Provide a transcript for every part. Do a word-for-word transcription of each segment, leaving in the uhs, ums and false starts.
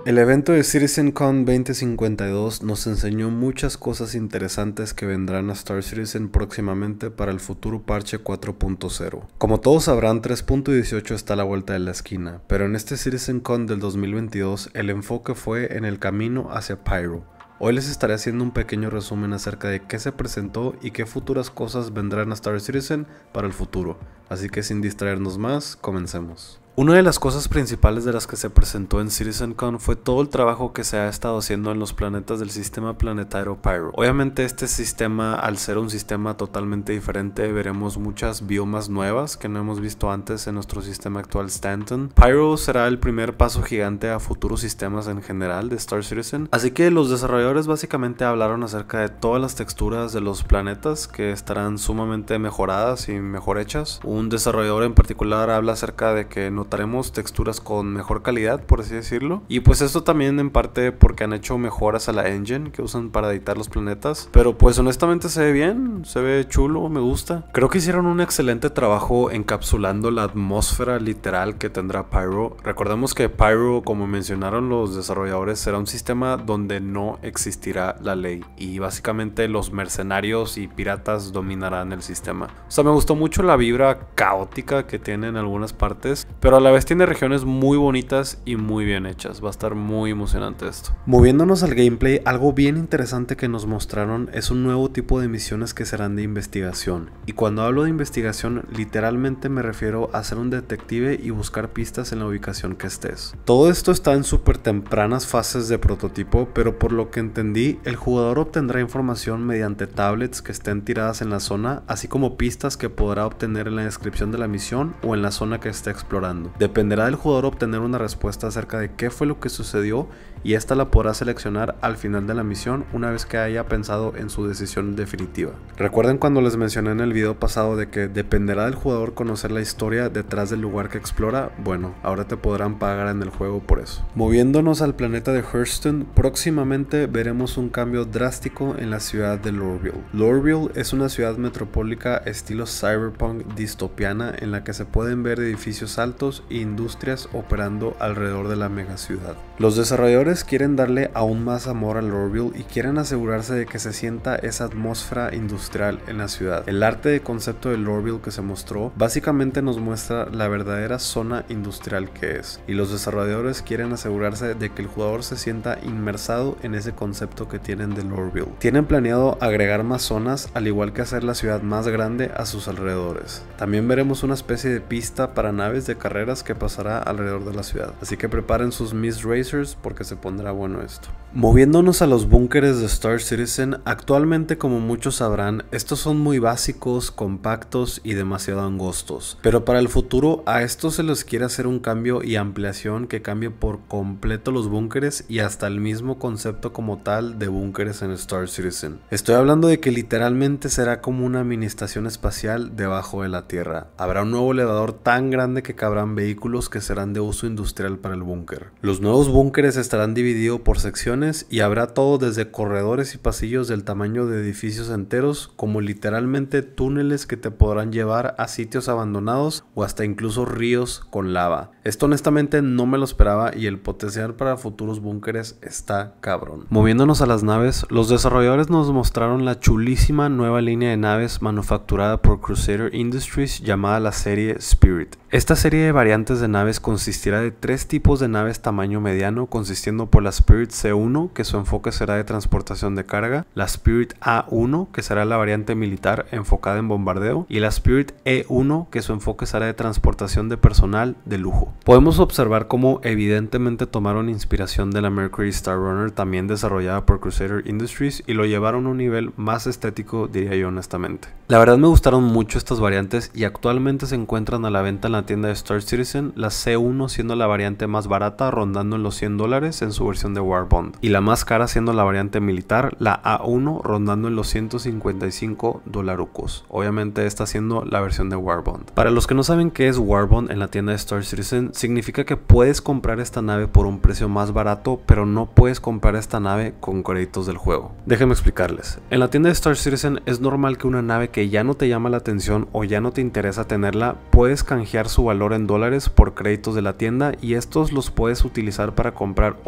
El evento de CitizenCon veinte cincuenta y dos nos enseñó muchas cosas interesantes que vendrán a Star Citizen próximamente para el futuro parche cuatro punto cero. Como todos sabrán, tres punto dieciocho está a la vuelta de la esquina, pero en este CitizenCon del dos mil veintidós el enfoque fue en el camino hacia Pyro. Hoy les estaré haciendo un pequeño resumen acerca de qué se presentó y qué futuras cosas vendrán a Star Citizen para el futuro, así que sin distraernos más, comencemos. Una de las cosas principales de las que se presentó en CitizenCon fue todo el trabajo que se ha estado haciendo en los planetas del sistema planetario Pyro. Obviamente este sistema, al ser un sistema totalmente diferente, veremos muchas biomas nuevas que no hemos visto antes en nuestro sistema actual Stanton. Pyro será el primer paso gigante a futuros sistemas en general de Star Citizen, así que los desarrolladores básicamente hablaron acerca de todas las texturas de los planetas que estarán sumamente mejoradas y mejor hechas. Un desarrollador en particular habla acerca de que no notaremos texturas con mejor calidad, por así decirlo, y pues esto también en parte porque han hecho mejoras a la engine que usan para editar los planetas, pero pues honestamente se ve bien, se ve chulo, me gusta. Creo que hicieron un excelente trabajo encapsulando la atmósfera literal que tendrá Pyro. Recordemos que Pyro, como mencionaron los desarrolladores, será un sistema donde no existirá la ley y básicamente los mercenarios y piratas dominarán el sistema. O sea, me gustó mucho la vibra caótica que tiene en algunas partes, pero Pero a la vez tiene regiones muy bonitas y muy bien hechas. Va a estar muy emocionante esto. Moviéndonos al gameplay, algo bien interesante que nos mostraron es un nuevo tipo de misiones que serán de investigación. Y cuando hablo de investigación, literalmente me refiero a ser un detective y buscar pistas en la ubicación que estés. Todo esto está en súper tempranas fases de prototipo, pero por lo que entendí, el jugador obtendrá información mediante tablets que estén tiradas en la zona, así como pistas que podrá obtener en la descripción de la misión o en la zona que esté explorando. Dependerá del jugador obtener una respuesta acerca de qué fue lo que sucedió y esta la podrá seleccionar al final de la misión una vez que haya pensado en su decisión definitiva. Recuerden cuando les mencioné en el video pasado de que dependerá del jugador conocer la historia detrás del lugar que explora. Bueno, ahora te podrán pagar en el juego por eso. Moviéndonos al planeta de Hurston, próximamente veremos un cambio drástico en la ciudad de Lorville. Lorville es una ciudad metropólica estilo cyberpunk distopiana en la que se pueden ver edificios altos e industrias operando alrededor de la mega ciudad. Los desarrolladores quieren darle aún más amor a Lorville y quieren asegurarse de que se sienta esa atmósfera industrial en la ciudad. El arte de concepto de Lorville que se mostró básicamente nos muestra la verdadera zona industrial que es, y los desarrolladores quieren asegurarse de que el jugador se sienta inmersado en ese concepto que tienen de Lorville. Tienen planeado agregar más zonas, al igual que hacer la ciudad más grande a sus alrededores. También veremos una especie de pista para naves de carreras que pasará alrededor de la ciudad, así que preparen sus Miss Racers porque se pondrá bueno esto. Moviéndonos a los búnkeres de Star Citizen, actualmente, como muchos sabrán, estos son muy básicos, compactos y demasiado angostos, pero para el futuro a estos se les quiere hacer un cambio y ampliación que cambie por completo los búnkeres y hasta el mismo concepto como tal de búnkeres en Star Citizen. Estoy hablando de que literalmente será como una mini estación espacial debajo de la tierra. Habrá un nuevo elevador tan grande que cabrán vehículos que serán de uso industrial para el búnker. Los nuevos búnkeres estarán divididos por secciones y habrá todo desde corredores y pasillos del tamaño de edificios enteros, como literalmente túneles que te podrán llevar a sitios abandonados o hasta incluso ríos con lava. Esto honestamente no me lo esperaba y el potencial para futuros búnkeres está cabrón. Moviéndonos a las naves, los desarrolladores nos mostraron la chulísima nueva línea de naves manufacturada por Crusader Industries llamada la serie Spirit. Esta serie de variantes de naves consistirá de tres tipos de naves tamaño mediano, consistiendo por la Spirit C uno, que su enfoque será de transportación de carga, la Spirit A uno, que será la variante militar enfocada en bombardeo, y la Spirit E uno, que su enfoque será de transportación de personal de lujo. Podemos observar cómo evidentemente tomaron inspiración de la Mercury Star Runner, también desarrollada por Crusader Industries, y lo llevaron a un nivel más estético, diría yo honestamente. La verdad me gustaron mucho estas variantes y actualmente se encuentran a la venta en la tienda de Star Citizen, la C uno siendo la variante más barata, rondando en los cien dólares en su versión de Warbond, y la más cara siendo la variante militar, la A uno, rondando en los ciento cincuenta y cinco dolarucos. Obviamente esta siendo la versión de Warbond. Para los que no saben qué es Warbond en la tienda de Star Citizen, significa que puedes comprar esta nave por un precio más barato, pero no puedes comprar esta nave con créditos del juego. Déjenme explicarles. En la tienda de Star Citizen es normal que una nave que ya no te llama la atención o ya no te interesa tenerla, puedes canjear su valor en dólares por créditos de la tienda y estos los puedes utilizar para comprar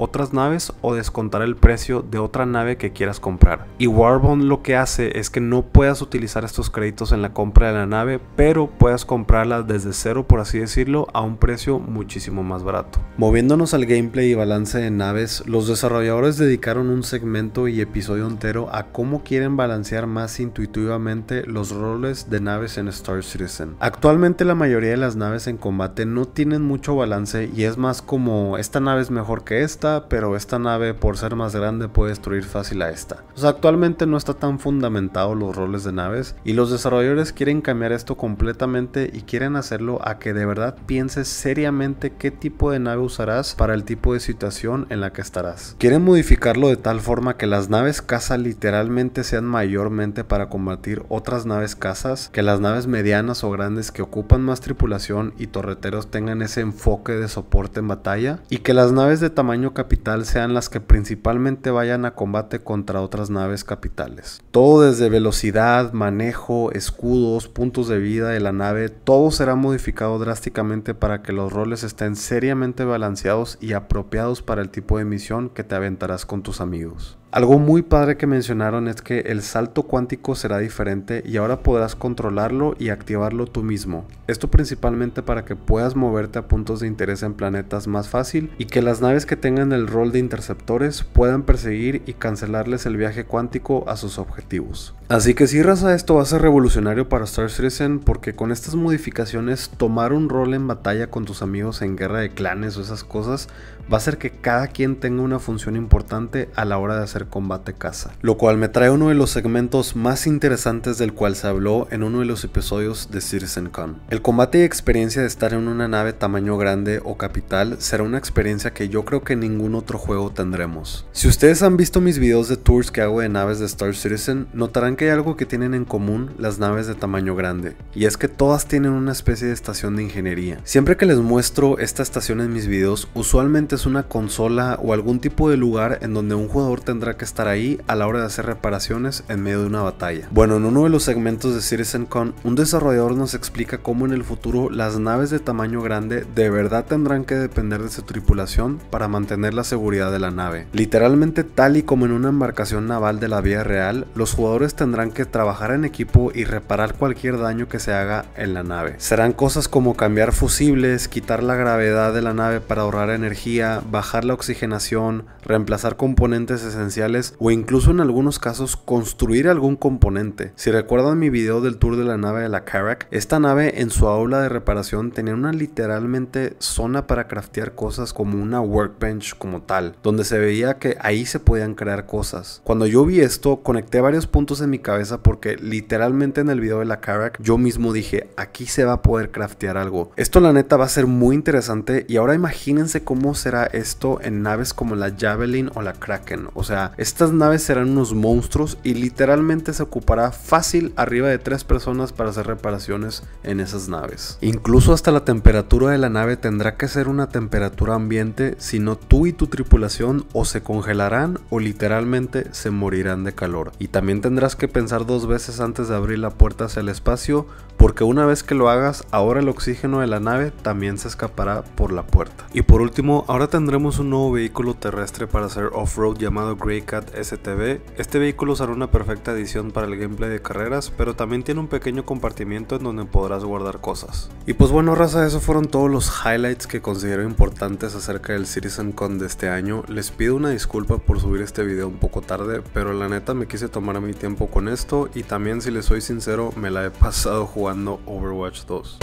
otras naves o descontar el precio de otra nave que quieras comprar. Y Warbond lo que hace es que no puedas utilizar estos créditos en la compra de la nave, pero puedas comprarla desde cero, por así decirlo, a un precio muchísimo más barato. Moviéndonos al gameplay y balance de naves, los desarrolladores dedicaron un segmento y episodio entero a cómo quieren balancear más intuitivamente los roles de naves en Star Citizen. Actualmente la mayoría de las naves en combate no tienen mucho balance y es más como esta nave es mejor que esta, pero esta nave por ser más grande puede destruir fácil a esta. O sea, actualmente no está tan fundamentado los roles de naves y los desarrolladores quieren cambiar esto completamente y quieren hacerlo a que de verdad pienses seriamente qué tipo de nave usarás para el tipo de situación en la que estarás. Quieren modificarlo de tal forma que las naves caza literalmente sean mayormente para combatir otras naves cazas, que las naves medianas o grandes que ocupan más tripulación y torreteros tengan ese enfoque de soporte en batalla, y que las naves de tamaño capital sean las que principalmente vayan a combate contra otras naves capitales. Todo desde velocidad, manejo, escudos, puntos de vida de la nave, todo será modificado drásticamente para que los roles estén seriamente balanceados y apropiados para el tipo de misión que te aventarás con tus amigos. Algo muy padre que mencionaron es que el salto cuántico será diferente y ahora podrás controlarlo y activarlo tú mismo. Esto principalmente para que puedas moverte a puntos de interés en planetas más fácil y que las naves que tengan el rol de interceptores puedan perseguir y cancelarles el viaje cuántico a sus objetivos. Así que si raza, esto va a ser revolucionario para Star Citizen, porque con estas modificaciones tomar un rol en batalla con tus amigos en guerra de clanes o esas cosas va a hacer que cada quien tenga una función importante a la hora de hacer combate caza. Lo cual me trae uno de los segmentos más interesantes del cual se habló en uno de los episodios de CitizenCon. El combate y experiencia de estar en una nave tamaño grande o capital será una experiencia que yo creo que en ningún otro juego tendremos. Si ustedes han visto mis videos de tours que hago de naves de Star Citizen, notarán que hay algo que tienen en común las naves de tamaño grande, y es que todas tienen una especie de estación de ingeniería. Siempre que les muestro esta estación en mis videos, usualmente es una consola o algún tipo de lugar en donde un jugador tendrá que estar ahí a la hora de hacer reparaciones en medio de una batalla. Bueno, en uno de los segmentos de CitizenCon, un desarrollador nos explica cómo en el futuro las naves de tamaño grande de verdad tendrán que depender de su tripulación para mantener la seguridad de la nave. Literalmente, tal y como en una embarcación naval de la vida real, los jugadores tendrán que trabajar en equipo y reparar cualquier daño que se haga en la nave. Serán cosas como cambiar fusibles, quitar la gravedad de la nave para ahorrar energía, bajar la oxigenación, reemplazar componentes esenciales o incluso en algunos casos construir algún componente. Si recuerdan mi video del tour de la nave de la Carrack, esta nave en su aula de reparación tenía una literalmente zona para craftear cosas, como una workbench como tal, donde se veía que ahí se podían crear cosas. Cuando yo vi esto, conecté varios puntos en mi cabeza porque literalmente en el video de la Carrack yo mismo dije, aquí se va a poder craftear algo. Esto la neta va a ser muy interesante, y ahora imagínense cómo será esto en naves como la Javelin o la Kraken. O sea, estas naves serán unos monstruos y literalmente se ocupará fácil arriba de tres personas para hacer reparaciones en esas naves. Incluso hasta la temperatura de la nave tendrá que ser una temperatura ambiente, si no tú y tu tripulación o se congelarán o literalmente se morirán de calor. Y también tendrás que pensar dos veces antes de abrir la puerta hacia el espacio, porque una vez que lo hagas, ahora el oxígeno de la nave también se escapará por la puerta. Y por último, ahora tendremos un nuevo vehículo terrestre para hacer off-road llamado Greycat S T V. Este vehículo será una perfecta adición para el gameplay de carreras, pero también tiene un pequeño compartimiento en donde podrás guardar cosas. Y pues bueno, raza, esos fueron todos los highlights que considero importantes acerca del CitizenCon de este año. Les pido una disculpa por subir este video un poco tarde, pero la neta me quise tomar mi tiempo con esto, y también, si les soy sincero, me la he pasado jugando Overwatch dos.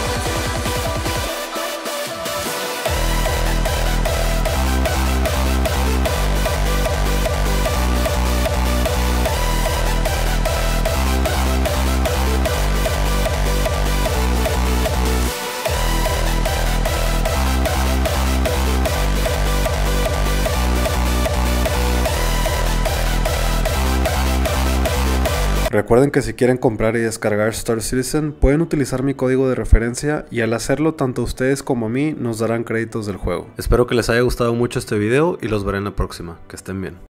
Recuerden que si quieren comprar y descargar Star Citizen, pueden utilizar mi código de referencia, y al hacerlo tanto ustedes como a mí nos darán créditos del juego. Espero que les haya gustado mucho este video y los veré en la próxima. Que estén bien.